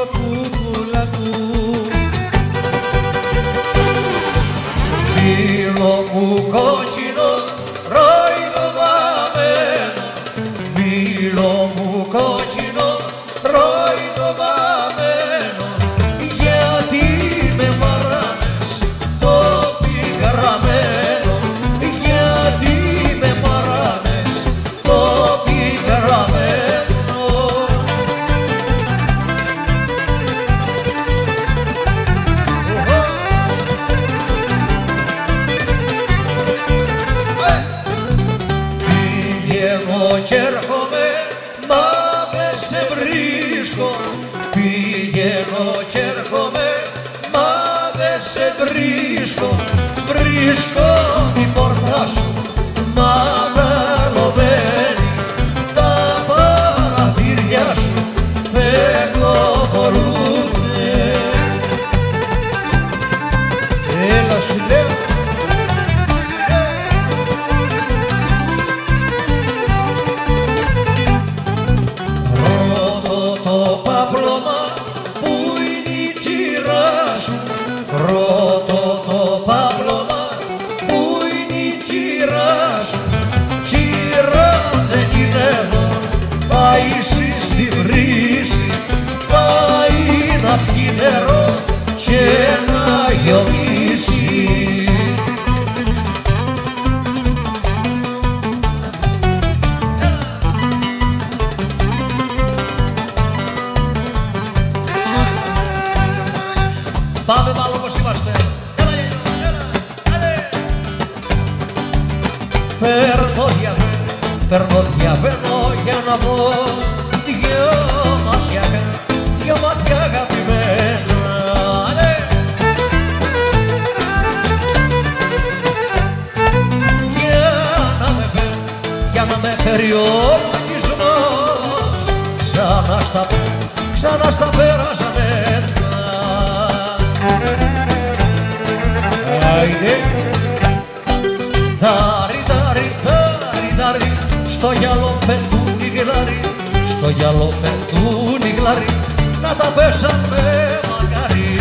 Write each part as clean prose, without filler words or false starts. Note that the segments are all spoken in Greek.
κουκούλα του. Μήλο μου κόκκινο ροϊδοβαμένο, μήλο μου κόκκινο ροϊδοβαμένο, γιατί με μαράνες το πικραμένο, γιατί με μαράνες το πικραμένο. Πηγαίνω κι έρχομαι, μα δεν σε βρίσκω. Πηγαίνω κι έρχομαι, μα δεν σε βρίσκω. Βρίσκω την πόρτα σου μαγαλωμένη, τα παραθύρια σου φεγγοβολούνε. Έλα σου λέω. Ρώτω το παπλώμα που είναι η τσίρα σου, ρώτω το παπλώμα που είναι η τσίρα σου. Τσίρα δεν είναι εδώ, πάει στη βρύση, πάει να πιει νερό και να γιομίσει. Πάμε πάλι όπως είμαστε. Έλα Γιάννη, έλα, έλα. Παίρνω διαβαίνω για να δω δυο μάτια αγαπημένα. Έλα. Για να με φέρει ο λογισμός ξανά στα περασμένα. Άιντε. Τάρι, τάρι, τάρι, τάρι, στο γυαλό πετούν οι γλάρι, στο γυαλό πετούν οι γλάρι, να τα πέσαμε μακάρι.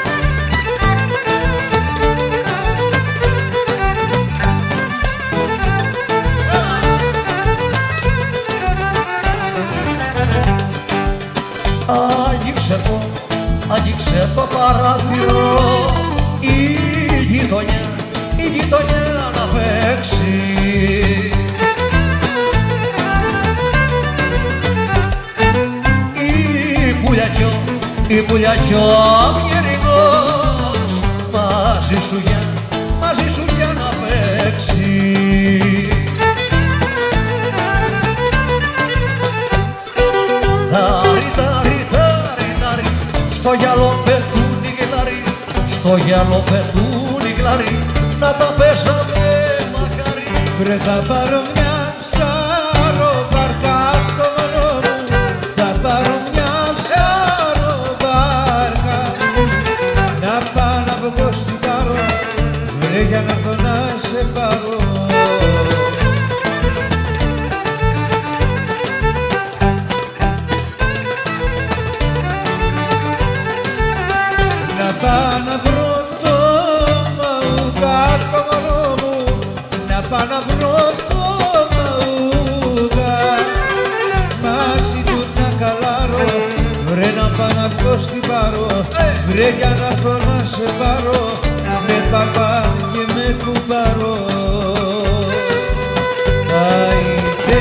Άγγιξε το παράθυρο η γειτονιά να παίξει. Η πουλιάκιο αμυερινός μαζί σου για να παίξει. Τάρι, τάρι, τάρι, τάρι, στο γυαλό πετούν οι γλάρι, στο γυαλό πετούν οι γλάρι, να τα πέσαμε μακάρι. Βρε θα πάρω μια ψαροβάρκα απ' το μωρό μου, θα πάρω μια ψαροβάρκα, να πάω να βγω στην πάρω, βρε για να έρθω να σε πάρω. Να πάω να βρω το μαούκα το μωρό μου, να πάω να βρω το μαούκα, μαζί του να καλάρω, βρε να πάω να βγω στην πάρω, βρε για να έρθω να σε πάρω, με παπά και με κουμπάρω. Άιντε.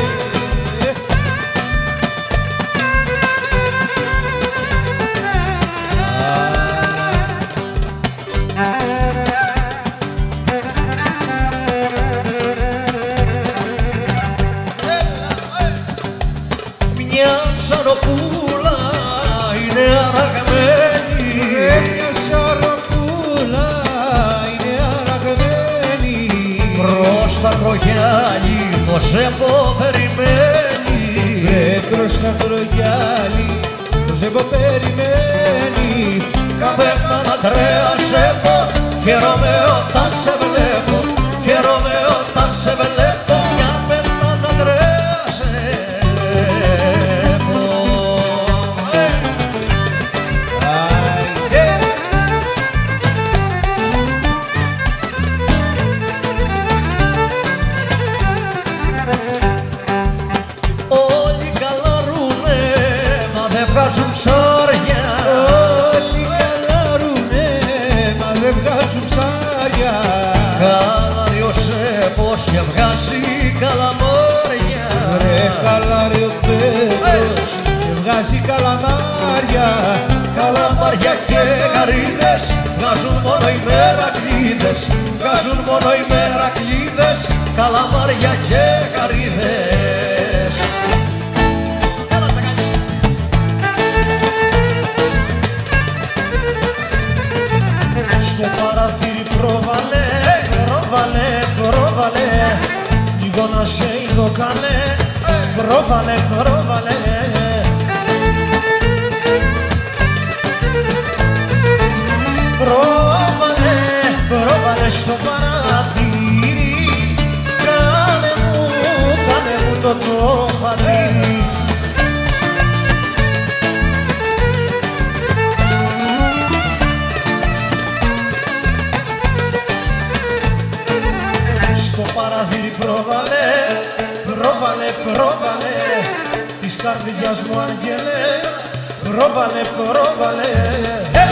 Μια ψαροπούλα είναι αραγμένη, Μια ψαροπούλα είναι αραγμένη, προς τα κρογιάλι το ζέμπο περιμένει. προς τα κρογιάλι το ζέμπο περιμένει. Καπετάν Αντρέα ζέμπο, χαίρομαι όταν σε βλέπω, χαίρομαι όταν σε βλέπω. Καπετάν Αντρέα ζέμπο. βγάζει καλαμάρια. Βρε καλάρι ο Πέτρος και βγάζει καλαμάρια. Καλαμάρια και γαρίδες βγάζουν μόνο οι μερακλείδες, βγάζουν μόνο οι μερακλείδες, καλαμάρια και γαρίδες. Στο παραθύρι πρόβαλε, πρόβαλε, πρόβαλε, λίγο να σε είδω κάνε, πρόβαλε, πρόβαλε. Πρόβαλε, πρόβαλε στο παραθύρι, κάνε μου το χατήρι. Στο παραθύρι πρόβαλε, πρόβαλε, πρόβαλε, της καρδιάς μου άγγελε, πρόβαλε, πρόβαλε.